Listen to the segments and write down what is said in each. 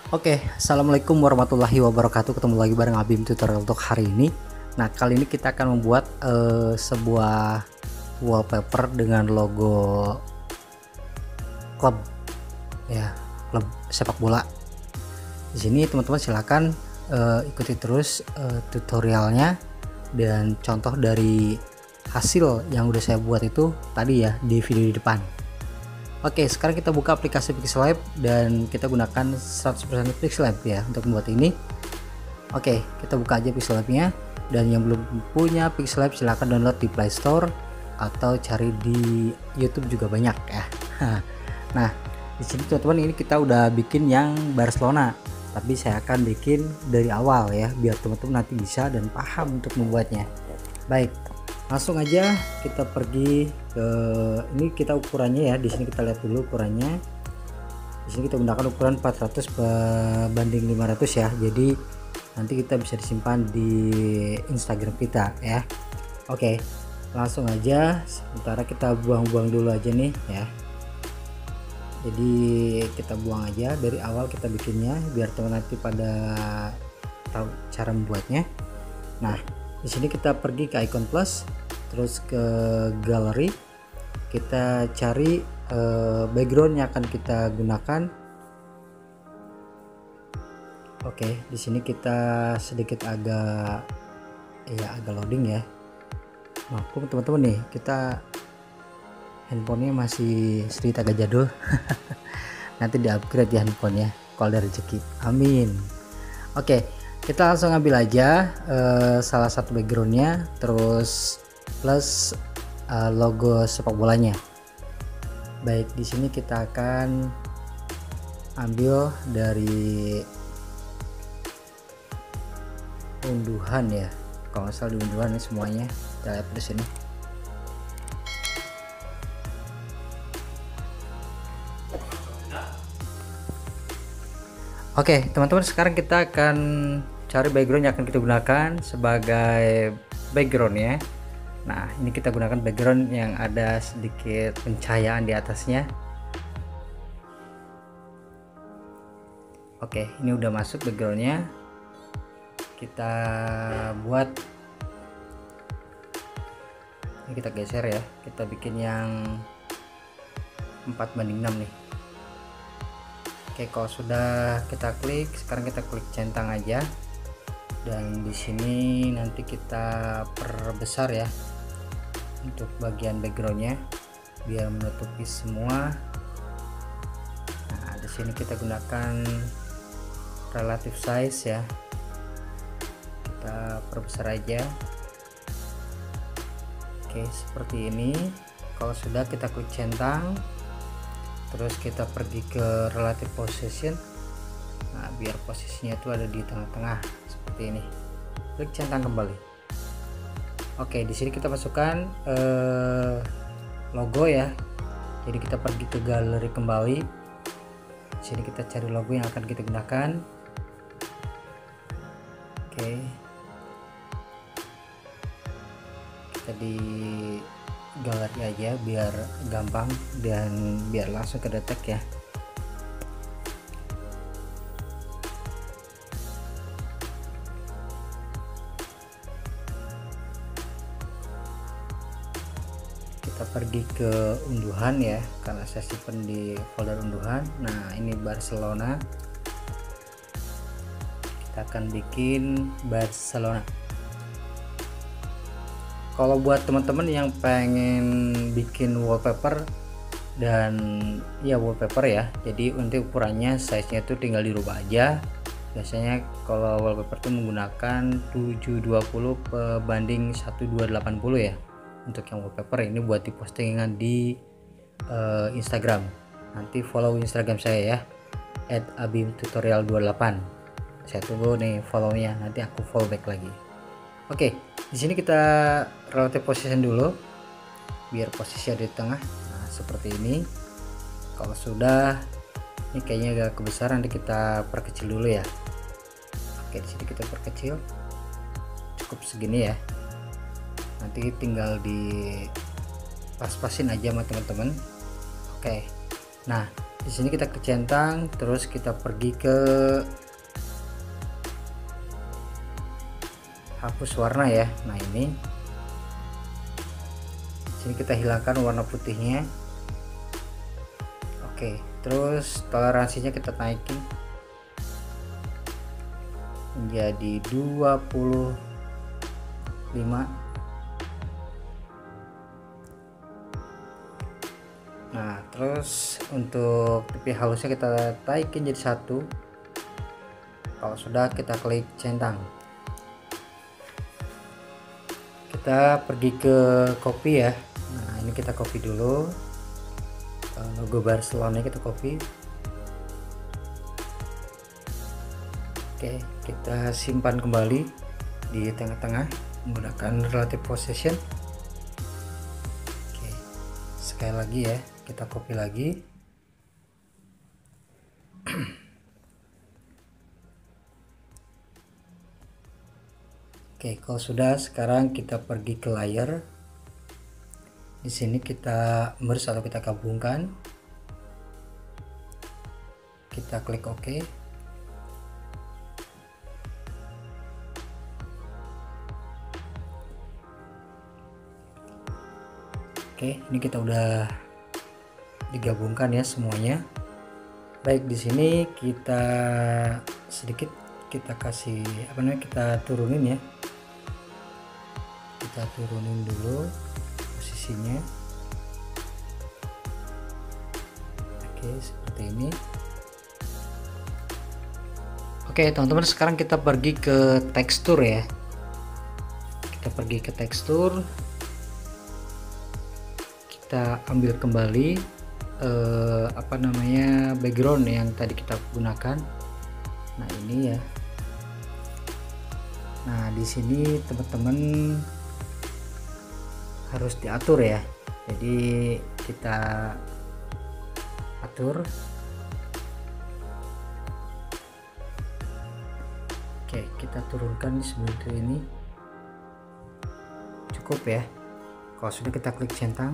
Oke, assalamualaikum warahmatullahi wabarakatuh. Ketemu lagi bareng Abim tutorial untuk hari ini. Nah, kali ini kita akan membuat sebuah wallpaper dengan logo klub, ya, klub sepak bola. Di sini teman-teman silahkan ikuti terus tutorialnya dan contoh dari hasil yang udah saya buat itu tadi ya di video di depan. Oke, sekarang kita buka aplikasi Pixellab dan kita gunakan 100% Pixellab ya untuk membuat ini. Oke, kita buka aja Pixellabnya, dan yang belum punya Pixellab silahkan download di Play Store atau cari di YouTube juga banyak ya. Nah, di sini teman-teman ini kita udah bikin yang Barcelona, tapi saya akan bikin dari awal ya biar teman-teman nanti bisa dan paham untuk membuatnya. Baik, langsung aja kita pergi ke ini, kita ukurannya ya. Di sini kita lihat dulu ukurannya. Di sini kita menggunakan ukuran 400 banding 500 ya. Jadi nanti kita bisa disimpan di Instagram kita ya. Oke, langsung aja. Sementara kita buang-buang dulu aja nih ya. Jadi kita buang aja dari awal kita bikinnya biar teman nanti pada tahu cara membuatnya. Nah, di sini kita pergi ke icon plus, terus ke galeri, kita cari background yang akan kita gunakan. Oke, di sini kita sedikit agak loading ya. Maklum teman-teman nih, kita handphonenya masih sedikit agak jadul. Nanti di upgrade ya handphonenya kalau ada rezeki, amin. Oke, kita langsung ambil aja salah satu backgroundnya, terus plus logo sepak bolanya. Baik, di sini kita akan ambil dari unduhan ya, kalau nggak salah di unduhan nih semuanya. Kita lihat di sini. Oke teman-teman, sekarang kita akan cari background yang akan kita gunakan sebagai background ya. Nah, ini kita gunakan background yang ada sedikit pencahayaan di atasnya. Oke, ini udah masuk backgroundnya. Kita buat, ini kita geser ya, kita bikin yang 4:6 nih. Oke, kalau sudah kita klik, sekarang kita klik centang aja, dan di sini nanti kita perbesar ya untuk bagian backgroundnya biar menutupi semua. Nah, di sini kita gunakan relative size ya, kita perbesar aja. Oke, seperti ini. Kalau sudah, kita klik centang, terus kita pergi ke relative position. Nah, biar posisinya itu ada di tengah-tengah seperti ini. Klik centang kembali. Oke, di sini kita masukkan logo ya. Jadi kita pergi ke galeri kembali. Di sini kita cari logo yang akan kita gunakan. Oke, kita di galeri aja biar gampang dan biar langsung kedetek ya. Kita pergi ke unduhan ya, karena saya simpan di folder unduhan. Nah, ini Barcelona, kita akan bikin Barcelona. Kalau buat teman-teman yang pengen bikin wallpaper dan ya wallpaper ya, jadi untuk ukurannya size-nya itu tinggal dirubah aja. Biasanya kalau wallpaper itu menggunakan 720/1280 ya untuk yang wallpaper. Ini buat di postingan di Instagram. Nanti follow Instagram saya ya, @abimtutorial28. Saya tunggu nih follow-nya, nanti aku follow back lagi. Oke, di sini kita relative position dulu biar posisi ada di tengah. Nah, seperti ini. Kalau sudah, ini kayaknya agak kebesaran, nanti kita perkecil dulu ya. Oke, di sini kita perkecil cukup segini ya. Nanti tinggal di pas-pasin aja sama teman-teman. Oke, nah Di sini kita ke centang, terus kita pergi ke hapus warna ya. Nah ini, sini kita hilangkan warna putihnya. Oke, terus toleransinya kita naikin menjadi 25. Nah terus untuk pipi halusnya kita naikin jadi 1. Kalau sudah, kita klik centang. Kita pergi ke copy ya. Nah ini kita copy dulu logo Barcelona, kita copy. Oke, kita simpan kembali di tengah-tengah menggunakan relative position. Oke, sekali lagi ya, kita copy lagi. Oke, kalau sudah, sekarang kita pergi ke layer. Di sini kita merge atau kita gabungkan. Kita klik OK. Oke, ini kita udah digabungkan ya semuanya. Baik, di sini kita sedikit kita kasih kita turunin ya. Kita turunin dulu posisinya. Oke, seperti ini. Oke teman-teman, sekarang kita pergi ke tekstur ya. Kita pergi ke tekstur, kita ambil kembali background yang tadi kita gunakan. Nah ini ya. Nah di sini teman-teman harus diatur ya. Jadi kita atur. Oke, kita turunkan seperti ini. Cukup ya. Kalau sudah, kita klik centang.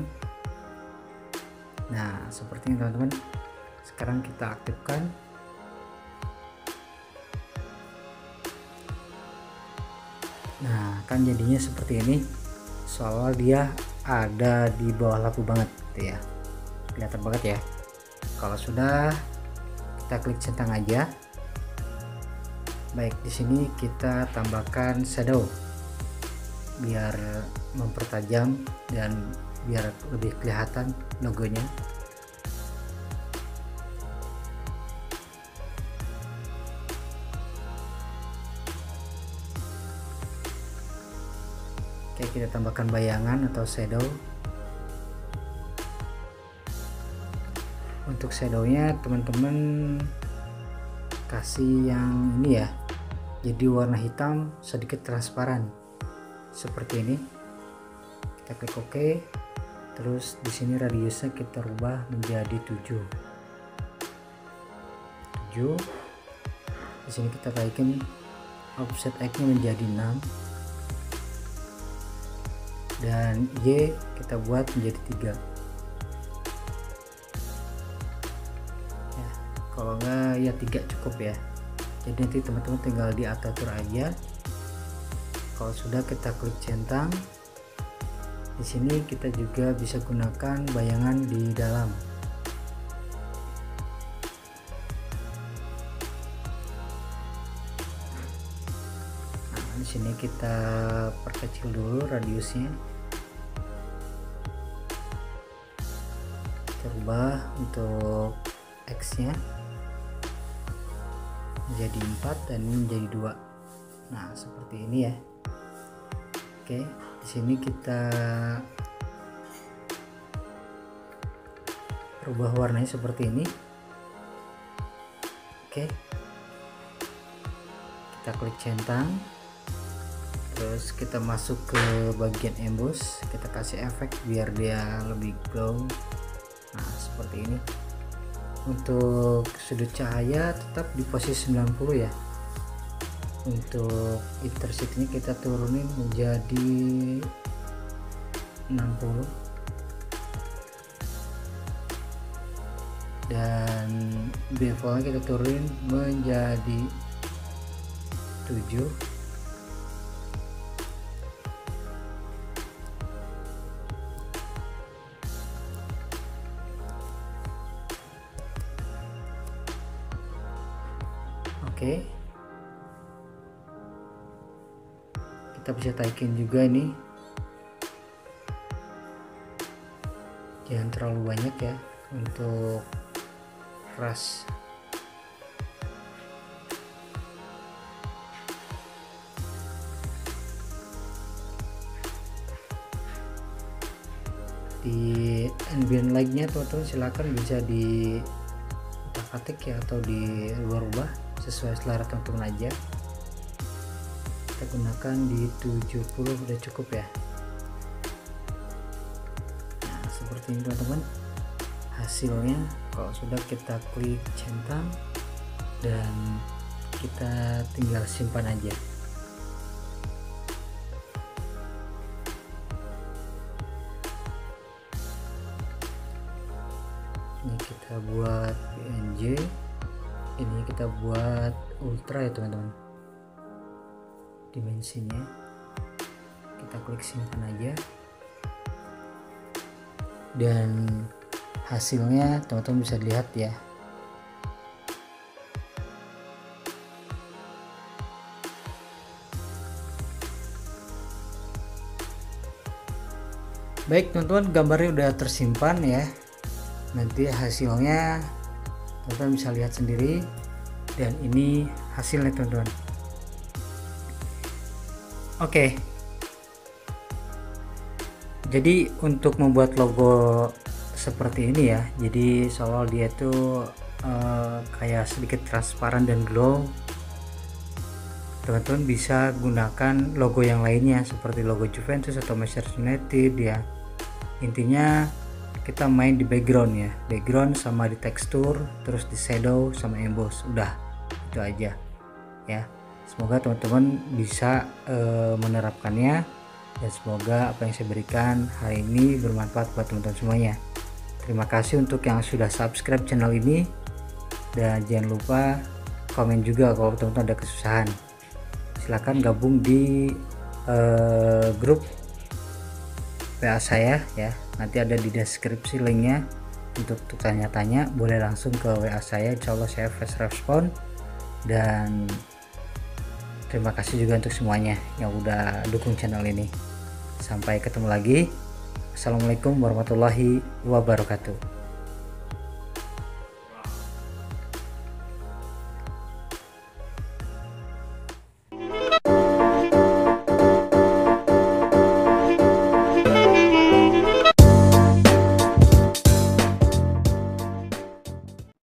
Nah seperti ini teman-teman. Sekarang kita aktifkan. Nah kan jadinya seperti ini, soal dia ada di bawah lampu banget gitu ya, kelihatan banget ya. Kalau sudah, kita klik centang aja. Baik, di sini kita tambahkan shadow biar mempertajam dan biar lebih kelihatan logonya. Oke, kita tambahkan bayangan atau shadow. Untuk shadownya teman-teman kasih yang ini ya, jadi warna hitam sedikit transparan seperti ini. Kita klik OK. Terus di sini radiusnya kita rubah menjadi 7. Di sini kita naikin offset X-nya menjadi 6. Dan Y kita buat menjadi 3 ya, kalau enggak ya 3 cukup ya. Jadi nanti teman-teman tinggal diatur aja. Kalau sudah, kita klik centang. Di sini kita juga bisa gunakan bayangan di dalam. Di sini kita perkecil dulu radiusnya. Kita rubah untuk X-nya menjadi 4 dan ini menjadi 2. Nah, seperti ini ya. Oke, di sini kita rubah warnanya seperti ini. Oke. Kita klik centang. Terus kita masuk ke bagian emboss, kita kasih efek biar dia lebih glow. Nah seperti ini. Untuk sudut cahaya tetap di posisi 90 ya. Untuk intensity kita turunin menjadi 60. dan defaultnya kita turunin menjadi 7. Oke, kita bisa taikin juga ini, jangan terlalu banyak ya untuk ras. Di ambient light-nya teman-teman silakan bisa di atik ya atau dirubah sesuai selera teman-teman aja. Kita gunakan di 70 udah cukup ya. Nah seperti ini teman-teman hasilnya. Kalau sudah, kita klik centang dan kita tinggal simpan aja. Ini kita buat PNG, ini kita buat ultra ya teman-teman. Dimensinya kita klik simpan aja, dan hasilnya teman-teman bisa lihat ya. Baik teman-teman, gambarnya udah tersimpan ya. Nanti hasilnya teman-teman bisa lihat sendiri, dan ini hasilnya teman-teman. Oke, jadi untuk membuat logo seperti ini ya, jadi soal dia tuh kayak sedikit transparan dan glow, teman-teman bisa gunakan logo yang lainnya seperti logo Juventus atau Manchester United ya. Intinya kita main di background ya, background sama di tekstur, terus di shadow sama emboss, udah itu aja ya. Semoga teman-teman bisa menerapkannya, dan semoga apa yang saya berikan hari ini bermanfaat buat teman-teman semuanya. Terima kasih untuk yang sudah subscribe channel ini, dan jangan lupa komen juga kalau teman-teman ada kesusahan. Silahkan gabung di grup WA saya ya, nanti ada di deskripsi linknya. Untuk tanya-tanya boleh langsung ke WA saya, insya Allah saya fast respon. Dan terima kasih juga untuk semuanya yang udah dukung channel ini. Sampai ketemu lagi. Assalamualaikum warahmatullahi wabarakatuh.